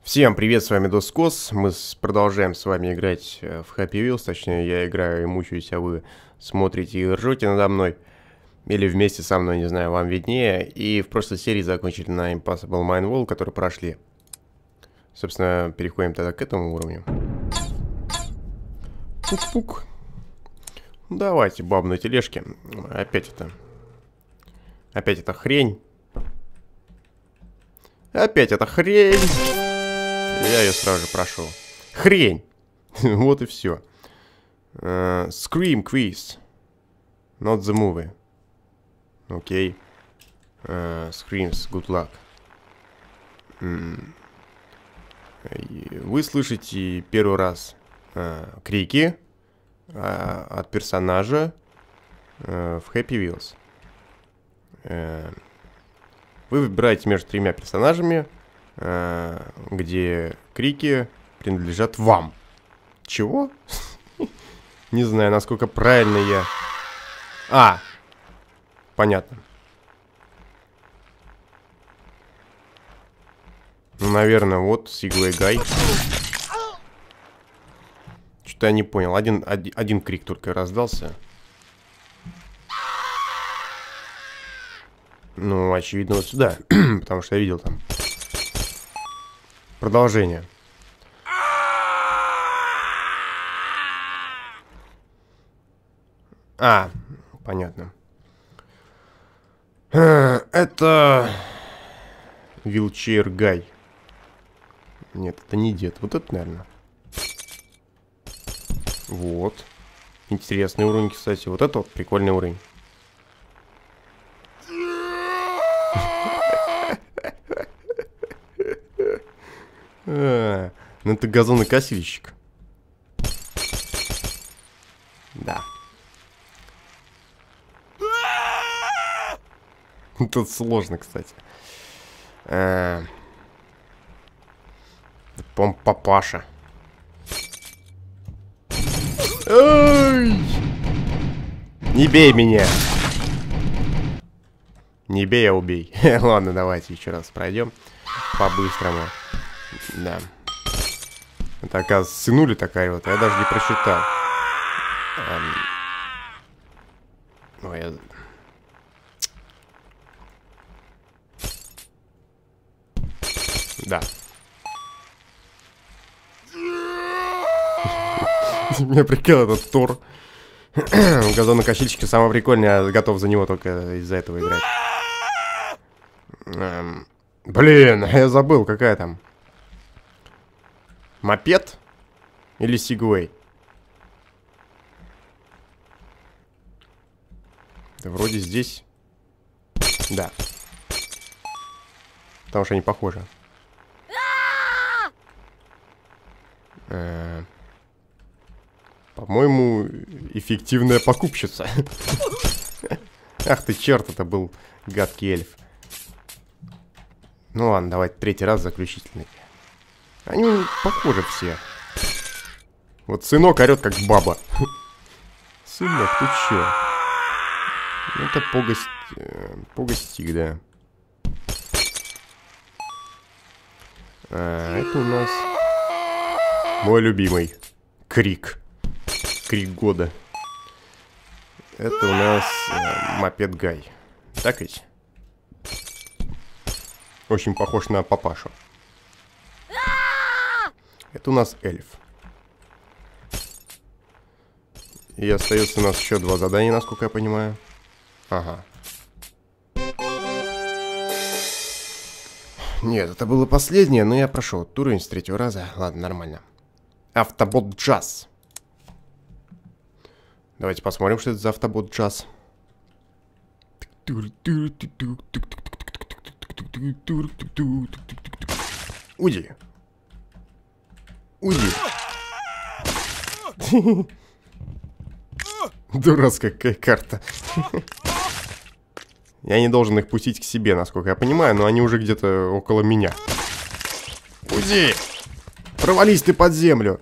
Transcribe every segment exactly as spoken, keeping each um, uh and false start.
Всем привет, с вами Доскос. Мы с- продолжаем с вами играть э, в Happy Wheels. Точнее, я играю и мучаюсь, а вы смотрите и ржете надо мной. Или вместе со мной, не знаю, вам виднее. И в прошлой серии закончили на Impossible Mine Wall, который прошли. Собственно, переходим тогда к этому уровню. Пук-пук. Давайте, баб на тележке. Опять это... Опять эта хрень. Опять эта хрень. Я ее сразу же прошел. Хрень! Вот и все. Uh, Scream Quiz. Not the movie. Окей. Okay. Uh, Screams, good luck. Mm. Вы слышите первый раз uh, крики uh, от персонажа uh, в Happy Wheels. Uh, вы выбираете между тремя персонажами, где крики принадлежат вам. Чего? Не знаю, насколько правильно я... А! Понятно. Ну, наверное, вот Segway Guy. Что-то я не понял. Один, один, один крик только раздался. Ну, очевидно, вот сюда. Потому что я видел там продолжение. А, понятно. Это Wheelchair Guy. Нет, это не дед. Вот это, наверное. Вот. Интересный уровень, кстати. Вот это вот прикольный уровень. А, ну это газонокосильщик. Да. Тут сложно, кстати. А, пом папаша. Эй! Не бей меня. Не бей, а убей. Ладно, давайте еще раз пройдем по-быстрому. Да. Это, оказывается, сынули такая вот. Я даже не просчитал. Эм... Ой, я... Да. Меня прикол этот Тор. Газонокосильщик самое прикольное. Я готов за него только из-за этого играть. Эм... Блин, я забыл, какая там. Мопед? Или Segway? Да вроде здесь. Да. Потому что они похожи. Э-э- По-моему, эффективная покупщица. Ах ты черт, это был гадкий эльф. Ну ладно, давайте третий раз заключительный. Они похожи все. Вот сынок орет как баба. Сынок, ты чё? Это погость... Погостик, да. А, это у нас... Мой любимый. Крик. Крик года. Это у нас э, Мопед Гай. Так ведь? Очень похож на папашу. Это у нас эльф. И остается у нас еще два задания, насколько я понимаю. Ага. Нет, это было последнее, но я прошел этот уровень с третьего раза. Ладно, нормально. Автобот Джаз. Давайте посмотрим, что это за автобот Джаз. Уйди. Уйди. Дурацкая какая карта. Я не должен их пустить к себе, насколько я понимаю, но они уже где-то около меня. Уйди! Провались ты под землю!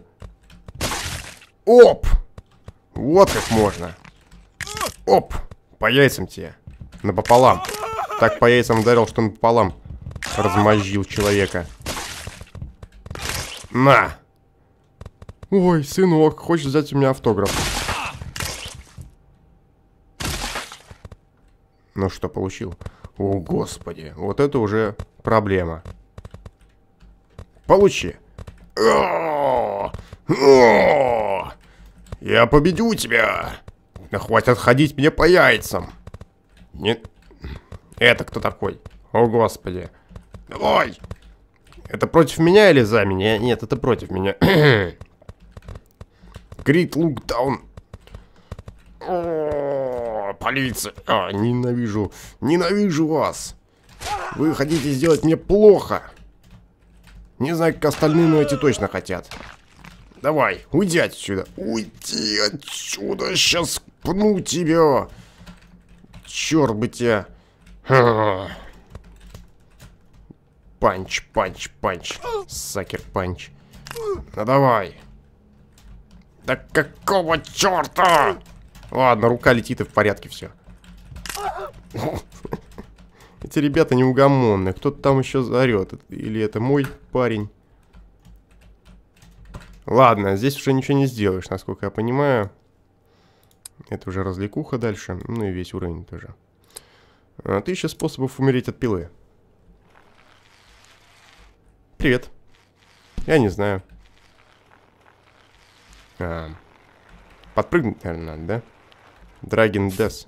Оп! Вот как можно. Оп! По яйцам тебе. Напополам. Так по яйцам ударил, что напополам размозжил человека. На! Ой, сынок, хочешь взять у меня автограф? Ну что, получил? О, господи, вот это уже проблема. Получи. О, о, я победю тебя. Да хватит ходить мне по яйцам. Нет. Это кто такой? О, господи. Давай. Это против меня или за меня? Нет, это против меня. Крит Лукдаун. О, полиция. А, ненавижу. Ненавижу вас. Вы хотите сделать мне плохо. Не знаю, как остальные, но эти точно хотят. Давай, уйди отсюда. Уйди отсюда. Сейчас пну тебя. Черт бы тебя. Панч, панч, панч. Сакер панч. Ну давай. Да какого черта? Ладно, рука летит и в порядке все. Эти ребята неугомонные. Кто-то там еще заорет. Или это мой парень? Ладно, здесь уже ничего не сделаешь, насколько я понимаю. Это уже развлекуха дальше. Ну и весь уровень тоже. А, тысяча способов умереть от пилы. Привет. Я не знаю. А, подпрыгнуть, наверное, надо, да? Dragon Death.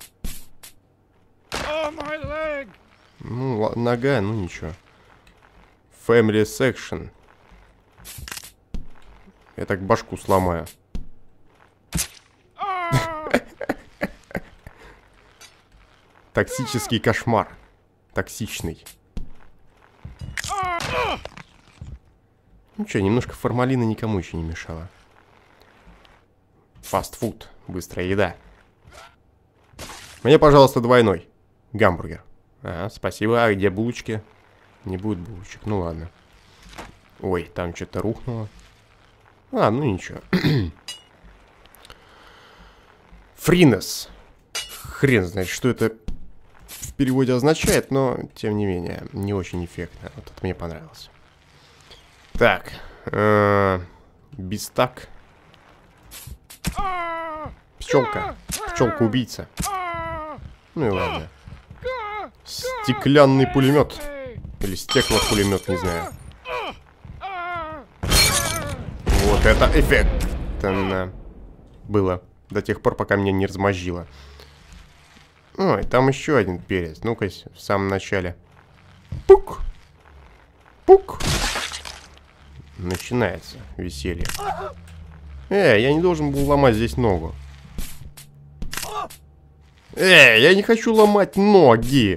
Ну, нога, ну ничего. Family Section. Я так башку сломаю. Токсический кошмар. Токсичный. Ну что, немножко формалина никому еще не мешало. Фастфуд. Быстрая еда. Мне, пожалуйста, двойной гамбургер. Ага, спасибо. А где булочки? Не будет булочек. Ну ладно. Ой, там что-то рухнуло. А, ну ничего. Фринес. Хрен знает, что это в переводе означает, но, тем не менее, не очень эффектно. Вот это мне понравилось. Так. Э-э- Бистак. Пчелка. Пчелка-убийца. Ну и ладно. Стеклянный пулемет. Или стеклопулемет, не знаю. Вот это эффектно было. До тех пор, пока меня не размозжило. Ой, там еще один перец. Ну-ка, в самом начале. Пук! Пук! Начинается веселье. Эй, я не должен был ломать здесь ногу. Эй, я не хочу ломать ноги.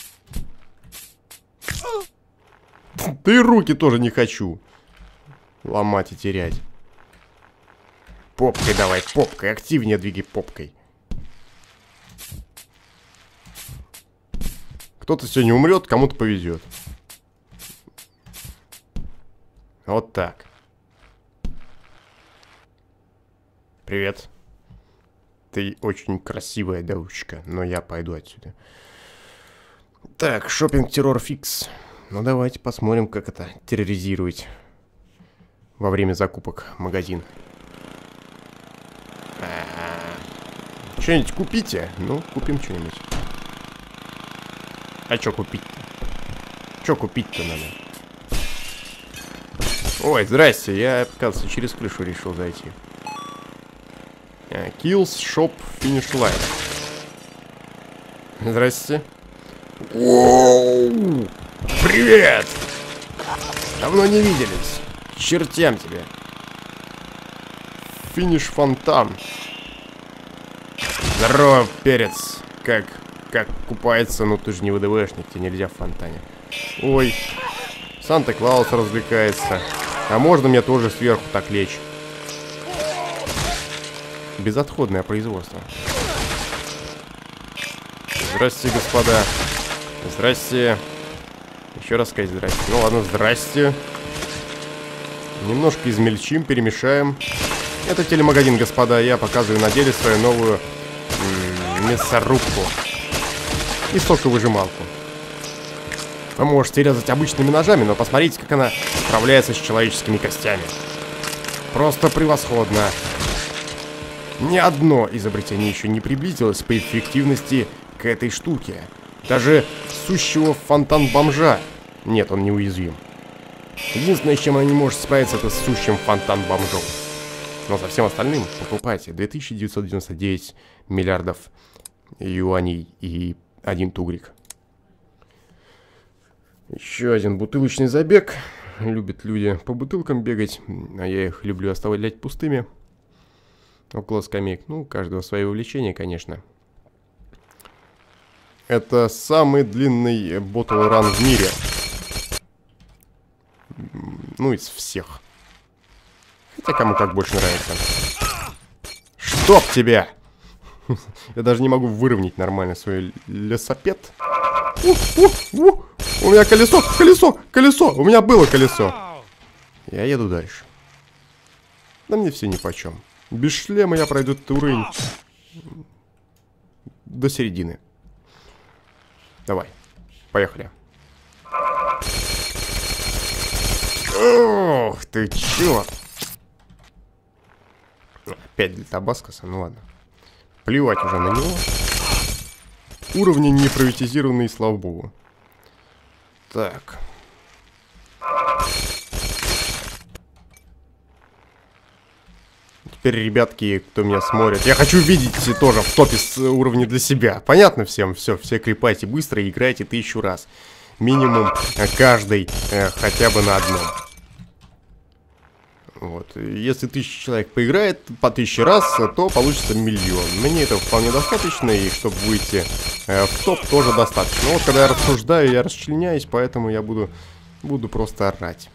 Да и руки тоже не хочу ломать и терять. Попкой давай, попкой. Активнее двигай попкой. Кто-то сегодня умрет, кому-то повезет. Вот так. Привет. Ты очень красивая девушка, но я пойду отсюда. Так, шопинг террор фикс. Ну давайте посмотрим, как это терроризировать во время закупок в магазин. А-а-а. Что-нибудь купите? Ну, купим что-нибудь. А что купить-то? Что купить-то надо? Ой, здрасте, я, оказывается, через крышу решил зайти. Kills Shop Finish Line. Здрасте. Воу! Привет! Давно не виделись. Чертям тебе. Финиш фонтан. Здорово, перец. Как, как купается, ну ты же не ВДВшник, тебе нельзя в фонтане. Ой, Санта-Клаус развлекается. А можно мне тоже сверху так лечь? Безотходное производство. Здрасте, господа. Здрасте. Еще раз сказать здрасте. Ну ладно, здрасте. Немножко измельчим, перемешаем. Это телемагазин, господа. Я показываю на деле свою новую м-м, мясорубку. И соковыжималку. Вы можете резать обычными ножами, но посмотрите, как она справляется с человеческими костями. Просто превосходно. Ни одно изобретение еще не приблизилось по эффективности к этой штуке. Даже сущего фонтан бомжа. Нет, он неуязвим. Единственное, с чем она не может справиться, это с сущим фонтан бомжом. Но со всем остальным покупайте две тысячи девятьсот девяносто девять миллиардов юаней и один тугрик. Еще один бутылочный забег. Любят люди по бутылкам бегать, а я их люблю оставлять пустыми около скамеек. Ну, у каждого свое увлечение, конечно. Это самый длинный ботл-ран в мире. Ну, из всех. Хотя кому как больше нравится. Чтоб тебя! Я даже не могу выровнять нормально свой лесопед. У, у, у. У меня колесо, колесо, колесо! У меня было колесо! Я еду дальше. Да мне все нипочем. Без шлема я пройду этот уровень до середины. Давай, поехали. Ох ты, чё? Опять для Табаскоса, ну ладно. Плевать уже на него. Уровни не приватизированные, слава богу. Так. Теперь, ребятки, кто меня смотрит, я хочу видеть тоже в топе с уровня для себя. Понятно всем? Все, все клепайте быстро и играйте тысячу раз. Минимум каждый э, хотя бы на одном. Вот. Если тысяча человек поиграет по тысяче раз, то получится миллион. Мне этого вполне достаточно, и чтобы выйти э, в топ, тоже достаточно. Но вот когда я рассуждаю, я расчленяюсь, поэтому я буду, буду просто орать.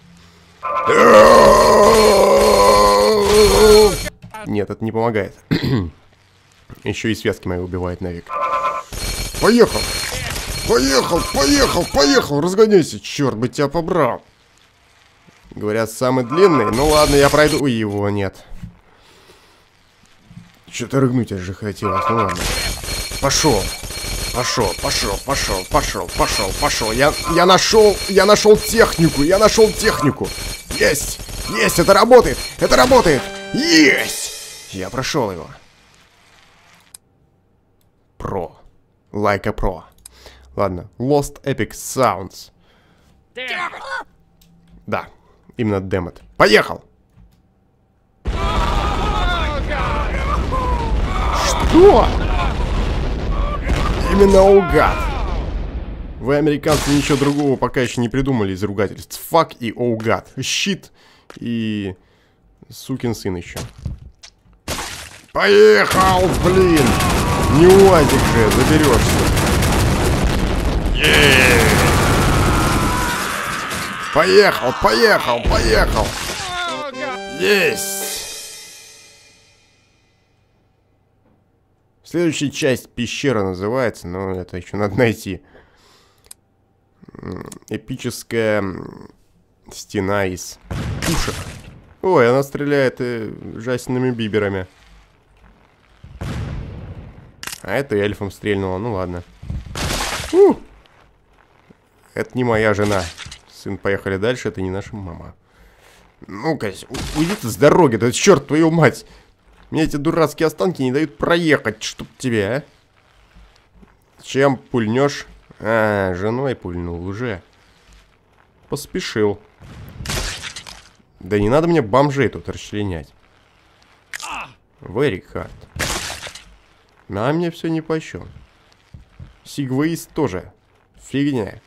Нет, это не помогает. Еще и связки мои убивают навек. Поехал! Поехал, поехал, поехал! Разгоняйся, черт бы тебя побрал! Говорят, самый длинный. Ну ладно, я пройду. Ой, его нет. Что-то рыгнуть аж же хотелось. Ну ладно. Пошел. Пошел, пошел, пошел, пошел, пошел, пошел. Я, я нашел, я нашел технику, я нашел технику. Есть, есть, это работает, это работает. Есть! Я прошел его. Про. Like a pro. Ладно. Lost Epic Sounds. Да. Именно демот. Поехал! Что? Именно угад. Вы, американцы, ничего другого пока еще не придумали из ругательств. Фак и оугад. Щит и сукин сын еще. Поехал, блин! Не уазик же, заберешься. Yeah! Поехал, поехал, поехал. Есть. Следующая часть пещера называется, но это еще надо найти. Эпическая стена из пушек. Ой, она стреляет э, Джастиными Биберами. А это эльфом стрельнула, ну ладно. У! Это не моя жена. Сын, поехали дальше, это не наша мама. Ну-ка, уйди ты с дороги, да черт твою мать. Мне эти дурацкие останки не дают проехать, чтоб тебе, а? Чем пульнешь? А, женой пульнул уже. Поспешил. Да не надо мне бомжей тут расчленять. Very hard. А мне все нипочем. Сигвейс тоже. Фигня.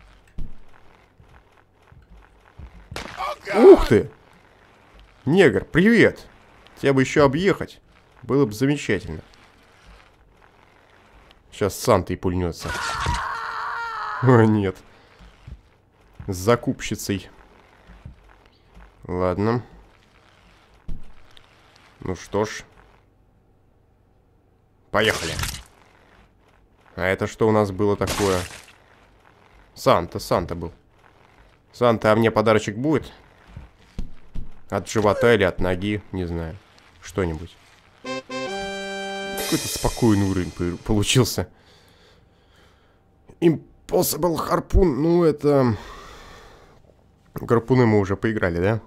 Ух ты! Негр, привет! Тебя бы еще объехать. Было бы замечательно. Сейчас Санта и пульнется. О, нет. С закупщицей. Ладно. Ну что ж. Поехали. А это что у нас было такое? Санта, Санта был. Санта, а мне подарочек будет? От живота или от ноги, не знаю. Что-нибудь. Какой-то спокойный уровень получился. Им Possible харпун. Ну, это... Гарпуны мы уже поиграли, да?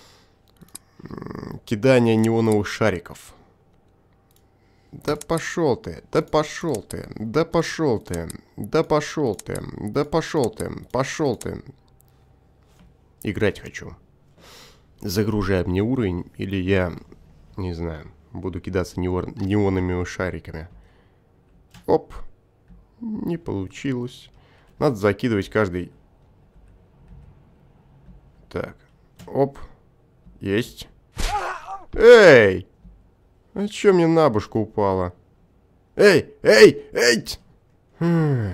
Кидание неоновых шариков. Да пошел ты, да пошел ты, да пошел ты, да пошел ты, да пошел ты, пошел ты. Играть хочу. Загружай мне уровень, или я, не знаю, буду кидаться неонными шариками. Оп, не получилось. Надо закидывать каждый. Так, оп, есть. Эй! А чё мне на башку упало? Эй, эй, эй! Хм.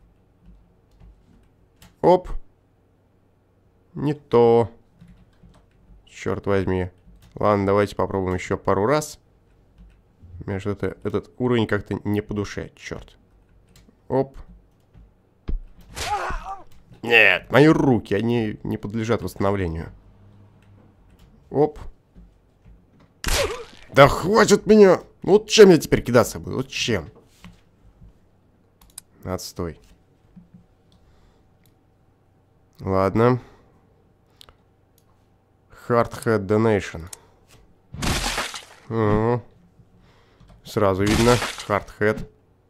Оп. Не то. Черт возьми. Ладно, давайте попробуем еще пару раз. Мне что-то этот уровень как-то не по душе. Черт. Оп. Нет, мои руки, они не подлежат восстановлению. Оп. Да хватит меня! Вот чем я теперь кидаться буду? Вот чем? Отстой. Ладно. Hard Head Donation. Угу. Сразу видно. Hard Head.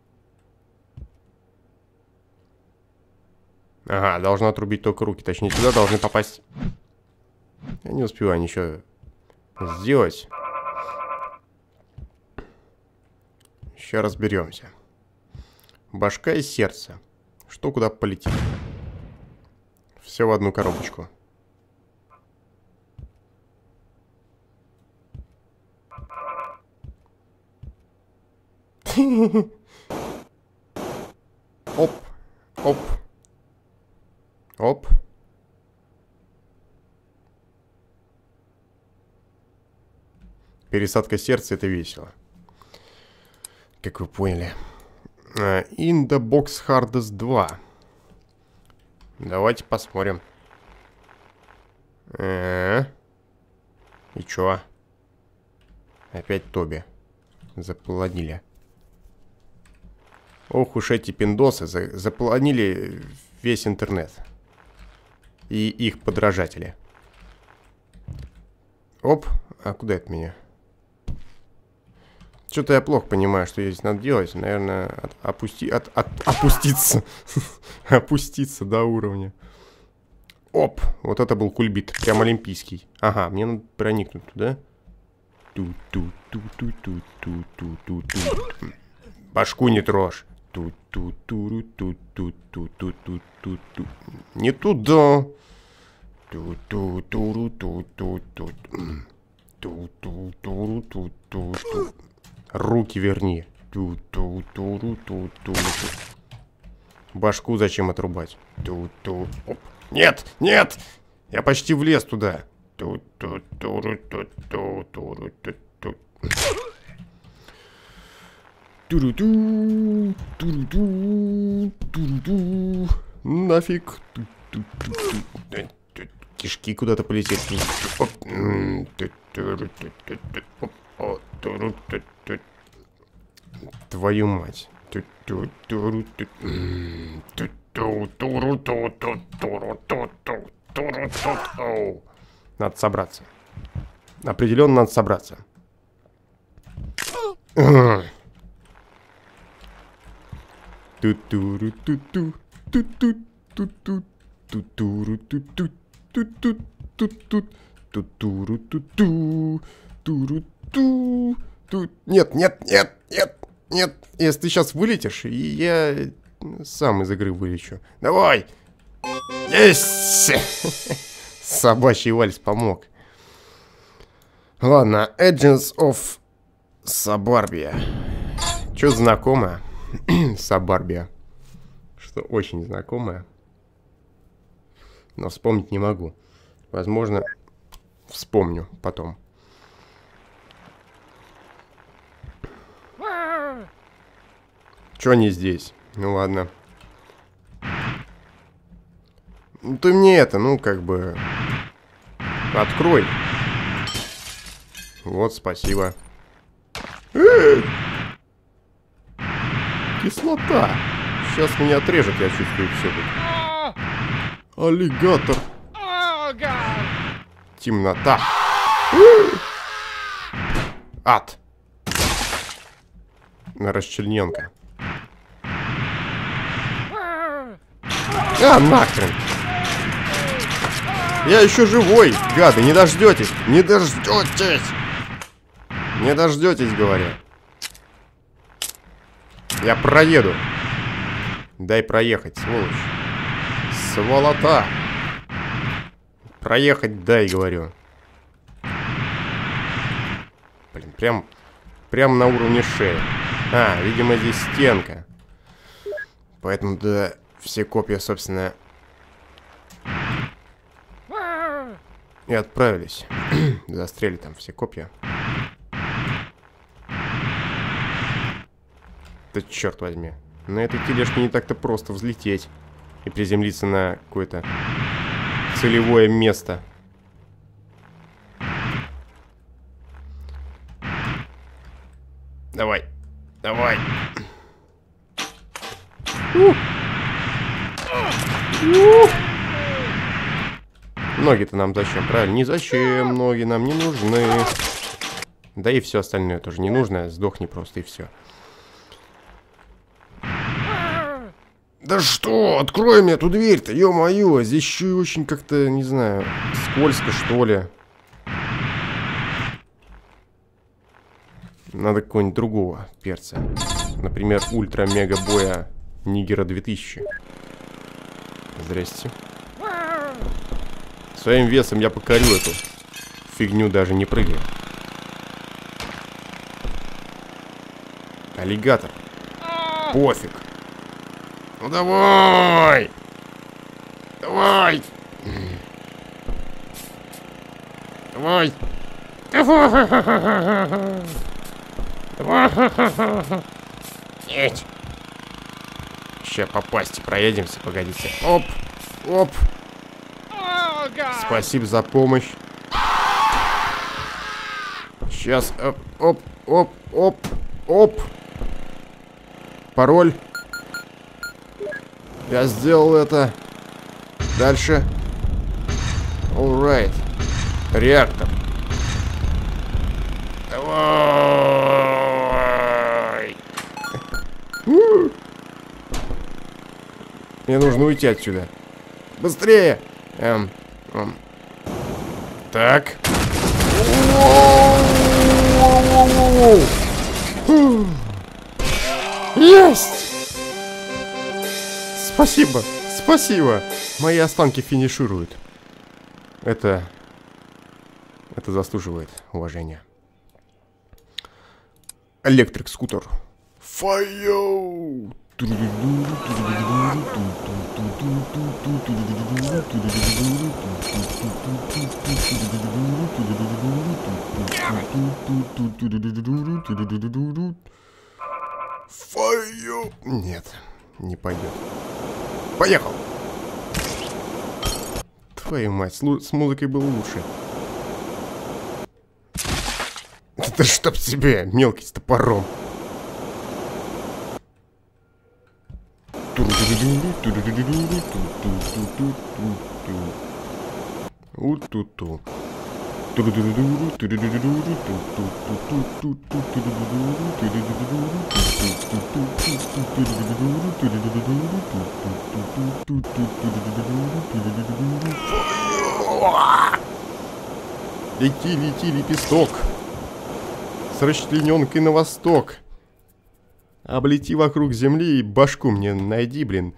Ага, должна отрубить только руки. Точнее, туда должны попасть. Я не успеваю ничего сделать. Сейчас разберемся. Башка и сердце. Что куда полетит? Все в одну коробочку. Оп, оп, оп. Пересадка сердца — это весело. Как вы поняли. In the Box Hardest два. Давайте посмотрим. Э -э -э. И чё? Опять Тоби. Заполонили. Ох уж эти пиндосы. За заполонили весь интернет. И их подражатели. Оп. А куда это меня? Что-то я плохо понимаю, что здесь надо делать. Наверное, от, опусти, от, от, опуститься. Опуститься до уровня. Оп! Вот это был кульбит. Прям олимпийский. Ага, мне надо проникнуть туда. Башку не трожь. Не туда. Руки верни. Башку зачем отрубать? Нет, нет! Я почти влез туда. Нафиг. Кишки куда-то полетели. Твою мать. Надо собраться. Определенно надо собраться. Нет, нет, нет, нет, нет. Если ты сейчас вылетишь, и я сам из игры вылечу. Давай! Есть! Собачий вальс помог. Ладно, Agents of Suburbia. Что знакомое? Suburbia. Что очень знакомое. Но вспомнить не могу. Возможно, вспомню потом. Чё они здесь? Ну ладно. Ну ты мне это, ну как бы... Открой. Вот, спасибо. Э-э-э! Кислота. Сейчас меня отрежет, я чувствую все тут. Аллигатор. Темнота. Ад. Расчлененка. А, нахрен. Я еще живой, гады, не дождетесь. Не дождетесь. Не дождетесь, говорю. Я проеду. Дай проехать, сволочь. Сволота. Проехать дай, говорю. Блин, прям, прям на уровне шеи. А, видимо, здесь стенка. Поэтому, да, все копья, собственно, и отправились. Застряли там все копья. Да черт возьми. На этой тележке не так-то просто взлететь и приземлиться на какое-то целевое место. Давай. Давай. У. У. Ноги-то нам зачем, правильно? Не зачем, ноги нам не нужны. Да и все остальное тоже не нужно. Сдохни просто и все. Да что? Открой мне эту дверь-то, ё-моё. Здесь еще и очень как-то, не знаю, скользко, что ли. Надо какого-нибудь другого перца. Например, ультра-мега-боя Нигера две тысячи. Здрасте. Своим весом я покорю эту фигню, даже не прыгая. Аллигатор. Пофиг. Ну давай! Давай! Давай! Нет! Сейчас попасть, проедемся, погодите. Оп! Оп! Спасибо за помощь. Сейчас. Оп, оп, оп, оп, оп. Пароль. Я сделал это. Дальше. Alright. Реактор. Давай. Мне нужно уйти отсюда. Быстрее. Эм, эм. Так. Есть! Спасибо, спасибо. Мои останки финишируют. Это... Это заслуживает уважения. Электрик-скутер. Файо! Файо! Нет, не пойдет. Поехал! Твою мать, с, с музыкой было лучше. Это чтоб тебе, мелкий с топором. У-ту-ту. Лети, лети, лепесток. С расчлененкой на восток. Облети вокруг земли и башку мне найди, блин.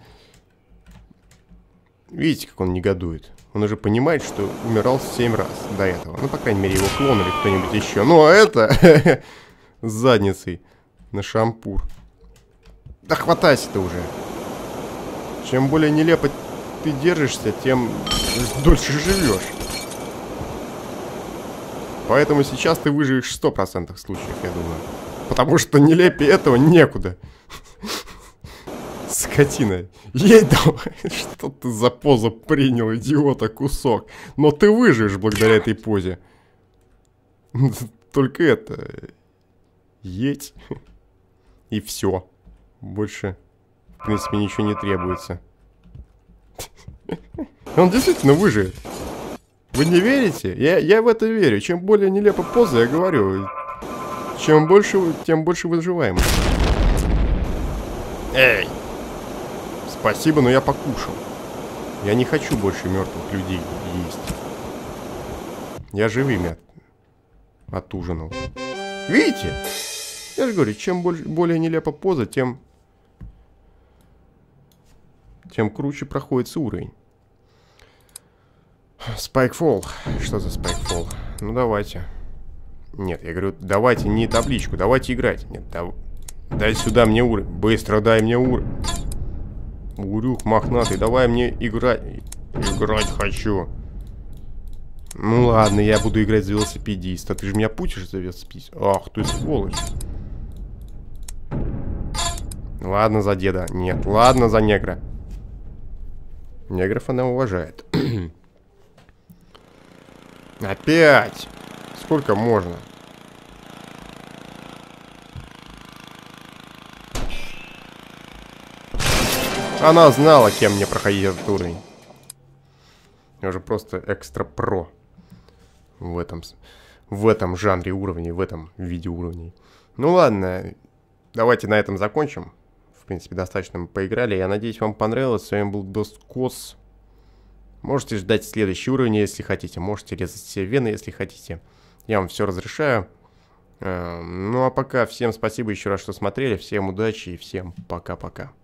Видите, как он негодует? Он уже понимает, что умирал семь раз до этого. Ну, по крайней мере, его клон или кто-нибудь еще. Ну, а это... с задницей на шампур. Да хватайся ты уже. Чем более нелепо ты держишься, тем дольше живешь. Поэтому сейчас ты выживешь в сто процентов случаев, я думаю. Потому что нелепее этого некуда. Скотина. Ей давай. Что ты за позу принял, идиота, кусок. Но ты выживешь благодаря этой позе. Только это... Едь. И все. Больше в принципе, ничего не требуется. Он действительно выживет. Вы не верите? Я, я в это верю. Чем более нелепая поза, я говорю, чем больше, тем больше выживаемость. Эй! Спасибо, но я покушал. Я не хочу больше мертвых людей есть. Я живыми от... отужинал. Видите? Я же говорю, чем больше, более нелепая поза, тем... тем круче проходит уровень. Spikefall. Что за Spikefall? Ну, давайте. Нет, я говорю, давайте не табличку, давайте играть. Нет, да... дай сюда мне уровень. Быстро дай мне уровень. Урюк мохнатый, давай мне играть. Играть хочу. Ну ладно, я буду играть за велосипедиста. Ты же меня путишь за велосипедиста. Ах, ты сволочь. Ладно за деда. Нет, ладно за негра. Негров она уважает. Опять! Сколько можно? Она знала, кем мне проходить этот уровень. Я уже просто экстра-про в этом, в этом жанре уровней, в этом виде уровней. Ну ладно, давайте на этом закончим. В принципе, достаточно мы поиграли. Я надеюсь, вам понравилось. С вами был Досткос. Можете ждать следующий уровень, если хотите. Можете резать себе вены, если хотите. Я вам все разрешаю. Ну а пока всем спасибо еще раз, что смотрели. Всем удачи и всем пока-пока.